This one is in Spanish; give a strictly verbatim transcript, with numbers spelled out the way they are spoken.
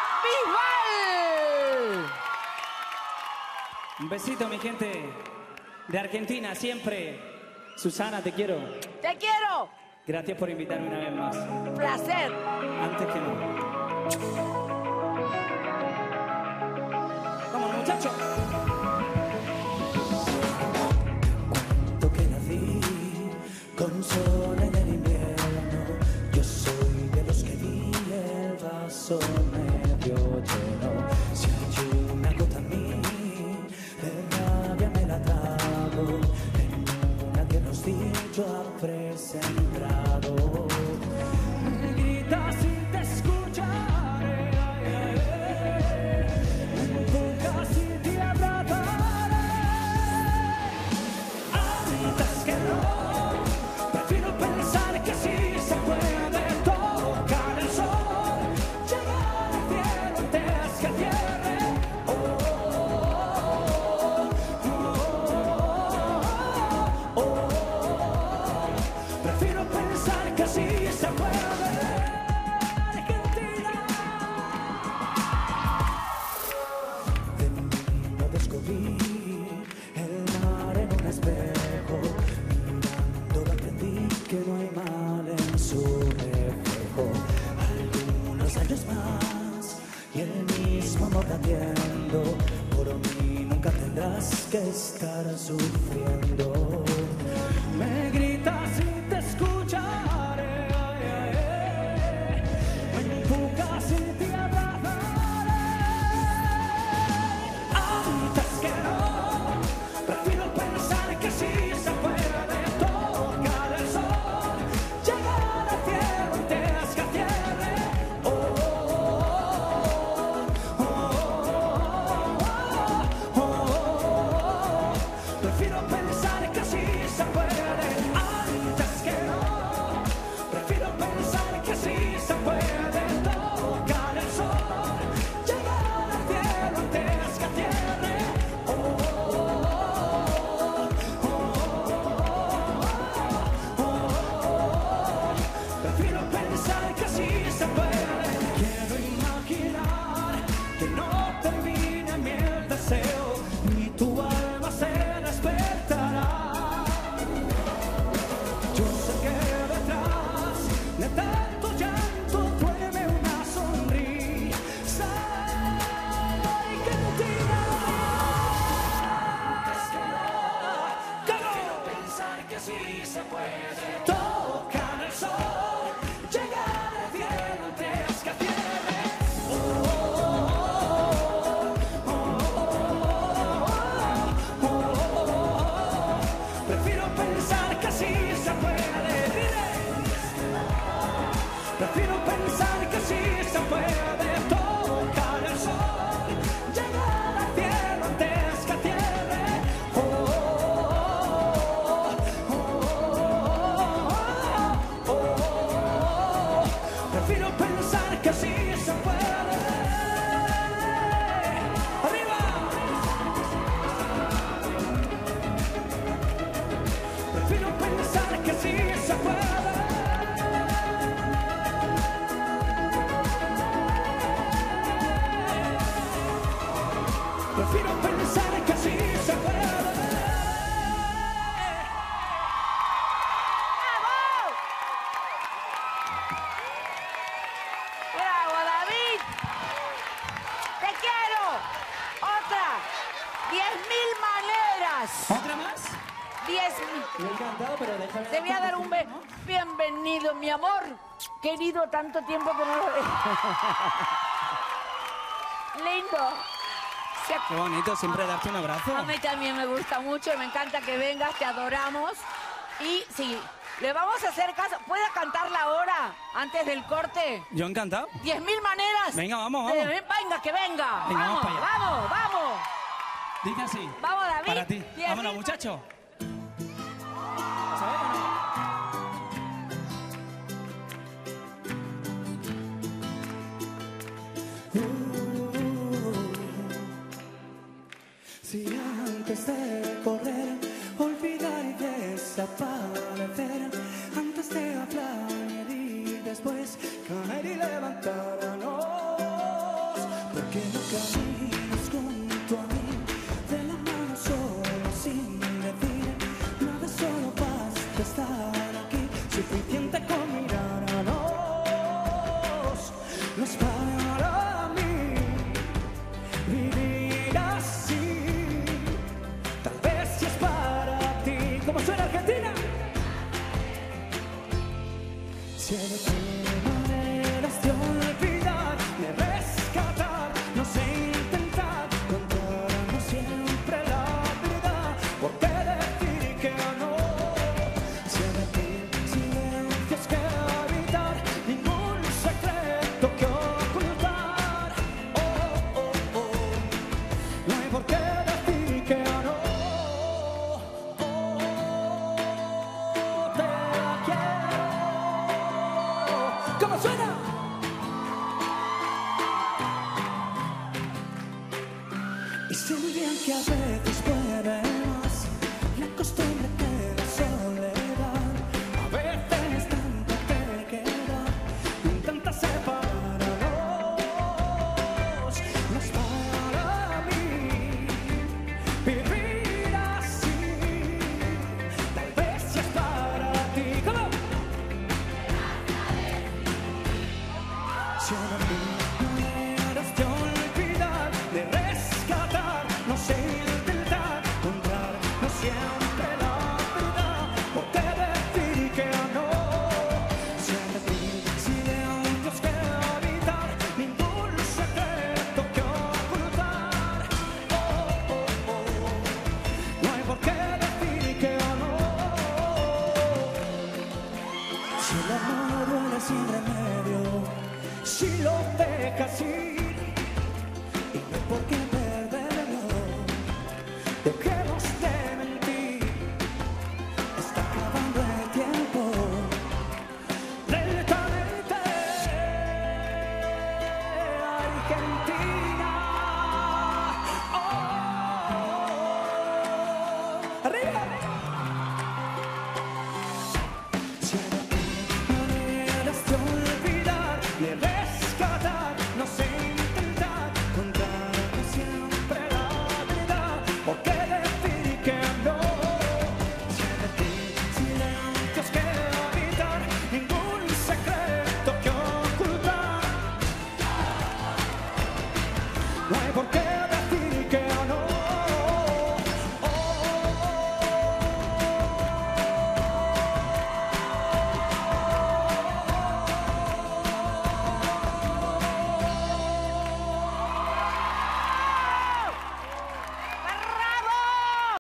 Bisbal. Un besito, mi gente de Argentina, siempre. Susana, te quiero. Te quiero. Gracias por invitarme una vez más. Un placer. Antes que no. Vámonos, muchachos. Cuento que nací con sol en el invierno. Yo soy de los que vi el vaso medio lleno. Si hay una gota en mí, de rabia me la trago. En una tierra hostil yo habré sembrado. Me gritas sin te escucharé. Me empujas sin te abrazaré. Antes que no, prefiero pensar que sí se puede tocar el sol, llegar al cielo antes que cierre. Oh, oh, oh, oh, oh. Prefiero pensar que sí se puede. Argentina. De niño descubrí el mar en un espejo. Mirando aprendí que no hay mal en su reflejo. Algunos años más y el mismo amor latiendo. Por mí nunca tendrás que estar sufriendo. Me gritas y te escucharé. Me empujas y te abrazaré. Antes que no, prefiero pensar que sí se puede tocar el sol, llegar al cielo antes que cierre. Oh, oh, oh, oh, oh, oh. Prefiero pensar que sí se puede. Antes que no, prefiero pensar que sí se puede tocar el sol, llegar al cielo antes que cierre. Oh, oh, oh, oh. Prefiero pensar que sí se puede. Quiero imaginar que no termina mi el deseo, ni tu alma se despertará. Yo sé que detrás de tanto llanto duerme una sonrisa argentina. Prefiero pensar que sí se puede tocar el sol, llegar al cielo antes que cierre. Oh, oh, oh, oh, oh, oh. Prefiero pensar que sí se puede. Prefiero pensar que sí se puede tocar el sol, llegar al cielo antes que cierre. Oh, oh, oh, oh, oh. Prefiero pensar que sí se puede. ¡Arriba! Prefiero pensar que sí se puede. Prefiero pensar que sí se puede. ¡Bravo! ¡Bravo, David! ¡Te quiero! ¡Otra! ¡Diez mil maneras! ¿Otra más? ¡Diez mil! Me ha encantado, pero déjame... Te voy a dar un be- bienvenido, mi amor. Querido, tanto tiempo que no lo veo. Lindo. Se ac- Qué bonito, siempre darte un abrazo. A mí también me gusta mucho, me encanta que vengas, te adoramos. Y sí, le vamos a hacer caso. ¿Puede cantarla ahora, antes del corte? Yo encantado. Diez mil maneras. Venga, vamos, vamos. Eh, venga, que venga. Venga, vamos vamos, para allá. vamos, vamos. Dice así. Vamos, David. Para ti. Diez Vámonos, mil muchachos. ¿Sabes o no? Si antes de correr, olvidar y desaparecer, antes de hablar y después caer y levantarnos, que no caminas junto a mí, de la mano solo sin decir nada, solo basta estar aquí, suficiente con mirarnos. No es para mí vivir así, tal vez si es para ti. ¿Cómo suena Argentina? Si hay maneras de olvidar, de rescatar, no sé, intentar contarnos siempre la verdad. ¿Por qué decir que no? Si hay silencios que evitar, ningún secreto que ocultar. Oh, oh, oh, no hay por qué decir que no. Oh, te quiero. ¿Cómo suena? Y sé muy bien que a veces puede más la costumbre que la soledad. A veces tanta terquedad intenta separarnos. No es para mí vivir así, tal vez si es para ti. ¿Cómo? Si hay maneras de olvidar, de rescatar, no sé, intentar contarnos siempre la verdad. ¿Por qué decir que no? Si hay silencios que evitar, ningún secreto que ocultar. Oh, oh, oh, no hay por qué decir que no. Si el amor duele sin remedio, si lo dejas ir y no hay por qué perderlo, dejemos de mentir. Está acabando el tiempo lentamente. Argentina, oh, arriba. Si hay maneras de olvidar, de rescatar, no sé, intentar contarnos siempre la verdad. ¿Por qué decir que no? Si hay silencios que evitar, ningún secreto que ocultar. No hay por